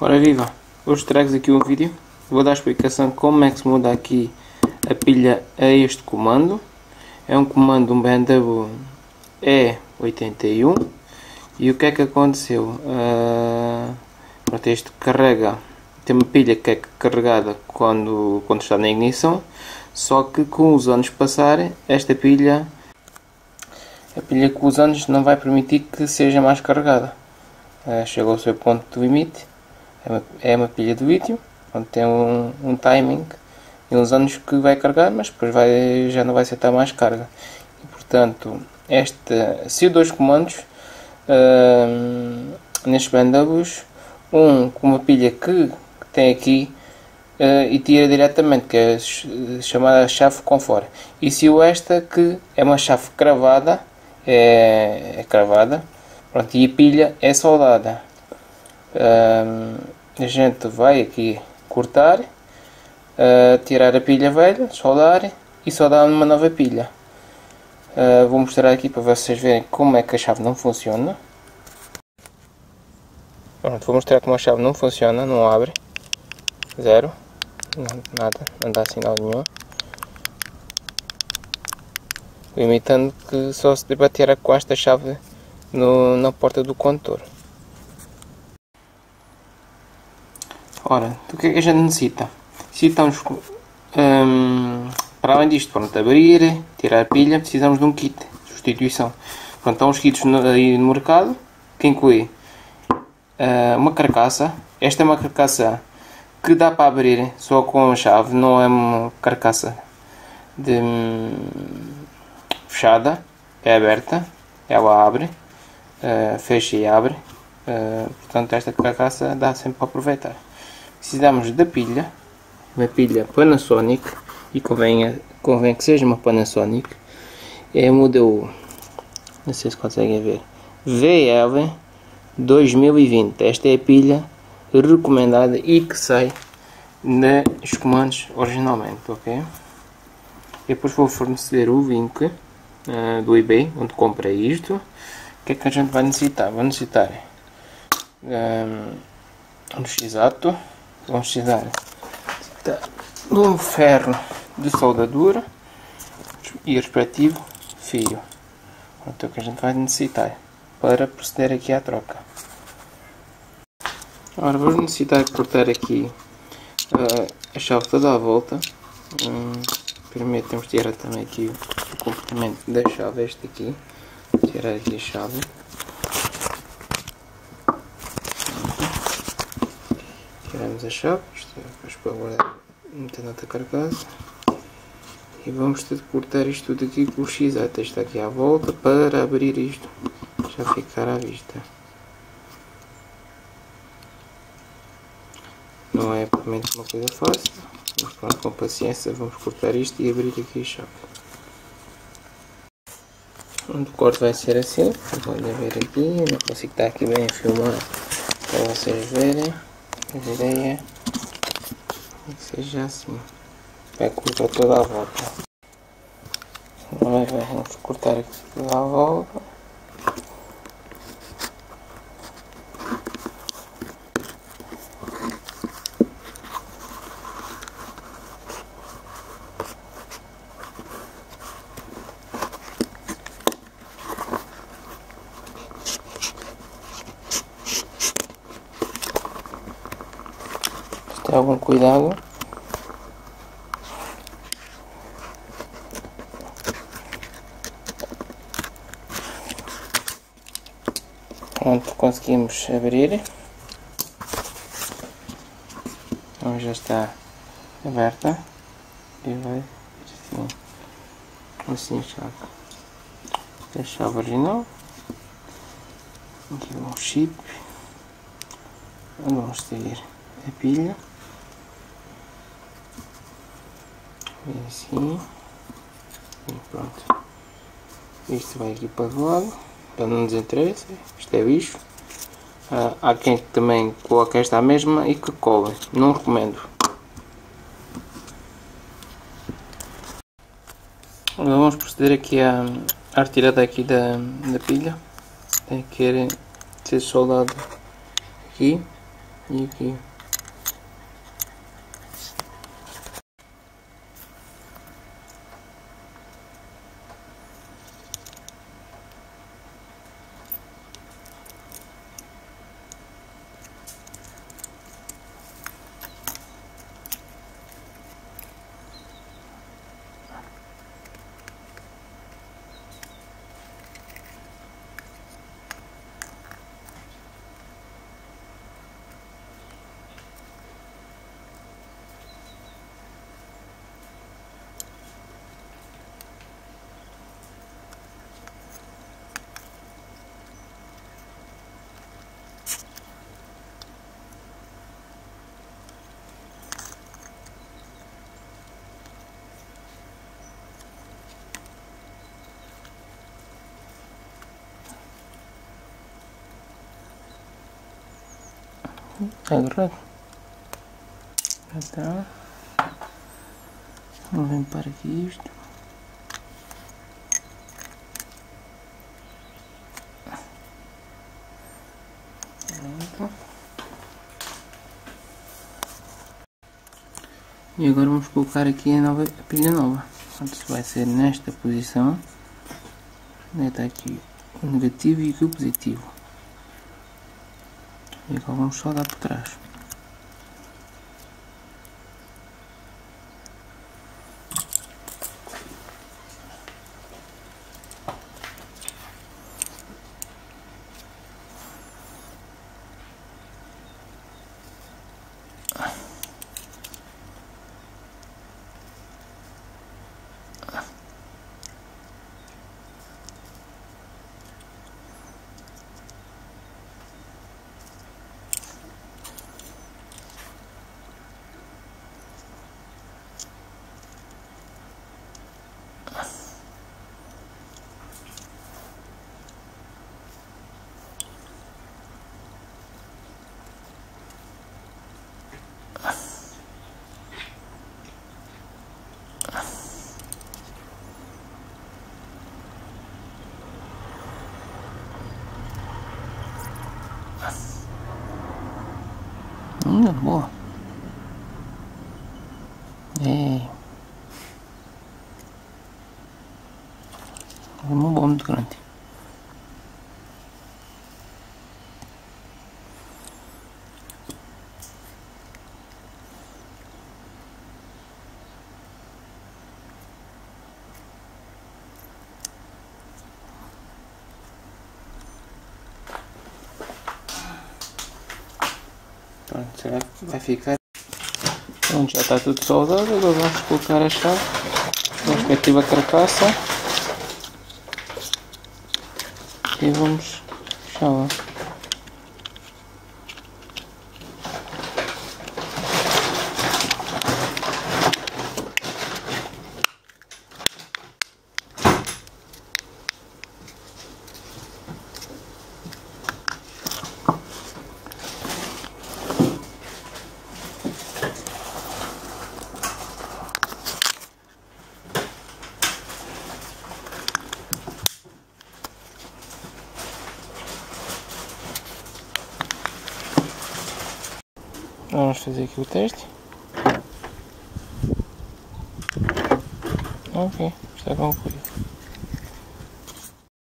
Ora viva! Hoje trago aqui um vídeo, vou dar a explicação de como é que se muda aqui a pilha a este comando. É um comando, um BMW E81. E o que é que aconteceu? Este carrega, tem uma pilha que é carregada quando está na ignição, só que com os anos passarem, esta pilha, a pilha com os anos não vai permitir que seja mais carregada. Chegou ao seu ponto de limite. É uma pilha de lítio, onde tem um timing e uns anos que vai carregar, mas depois já não vai aceitar mais carga. E, portanto, se dois comandos nestes BMWs, um com uma pilha que tem aqui e tira diretamente, que é chamada chave com fora, e se o esta que é uma chave cravada, é cravada, pronto, e a pilha é soldada. A gente vai aqui cortar, tirar a pilha velha, soldar e soldar uma nova pilha. Vou mostrar aqui para vocês verem como é que a chave não funciona. Pronto, vou mostrar como a chave não funciona, não abre, zero, nada, não dá sinal nenhum, limitando que só se deva tirar com esta chave na porta do condutor. Ora, o que é que a gente necessita? Necessitamos, para além disto, pronto, abrir, tirar a pilha, precisamos de um kit de substituição. Pronto, há uns kits aí no mercado que inclui uma carcaça. Esta é uma carcaça que dá para abrir só com a chave, não é uma carcaça fechada, é aberta, ela abre, fecha e abre. Portanto, esta carcaça dá sempre para aproveitar. Precisamos da pilha, uma pilha Panasonic, e convém que seja uma Panasonic. É o modelo, não sei se conseguem ver, VL 2020. Esta é a pilha recomendada e que sai nos comandos originalmente, ok? Depois vou fornecer o link do eBay onde comprei isto. O que é que a gente vai necessitar? Vou necessitar um x-ato. Vamos precisar de um ferro de soldadura e respectivo fio. Então, o que a gente vai necessitar para proceder aqui à troca. Agora vamos necessitar de cortar aqui a chave toda à volta. Primeiro temos de tirar também aqui o compartimento da chave, este aqui. Tirar aqui a chave. Tiramos a chave, isto é depois para guardar metade da carcaça, e vamos ter de cortar isto tudo aqui com o x-ato, está aqui à volta, para abrir isto já ficar à vista. Não é propriamente uma coisa fácil, mas pronto, com paciência vamos cortar isto e abrir aqui a chave. O corte vai ser assim, podem ver aqui, não consigo estar aqui bem a filmar para vocês verem. A ideia é que seja assim, vai cortar toda a volta. Agora vamos cortar aqui toda a volta. Tem algum cuidado. Pronto, conseguimos abrir. Então já está aberta e vai assim a chave. A chave original. Aqui um chip. Vamos seguir a pilha. E assim, e pronto. Isto vai aqui para o lado, para não nos interessa, isto é lixo. Há quem também coloca esta à mesma e que cola, não recomendo. Agora vamos proceder aqui à retirada aqui da pilha. Tem que ser soldado aqui E aqui. Agarrado. Já está. Vamos limpar aqui isto. Pronto. E agora vamos colocar aqui a pilha nova. Portanto, vai ser nesta posição. Está aqui o negativo e aqui o positivo. E agora vamos só dar por trás. Boa. É uma boa muito grande. Pronto, vai ficar. Pronto, já está tudo soldado. Agora vamos colocar a chave na respectiva carcaça e vamos fechá-la. Vamos fazer aqui o teste. Ok, está concluído.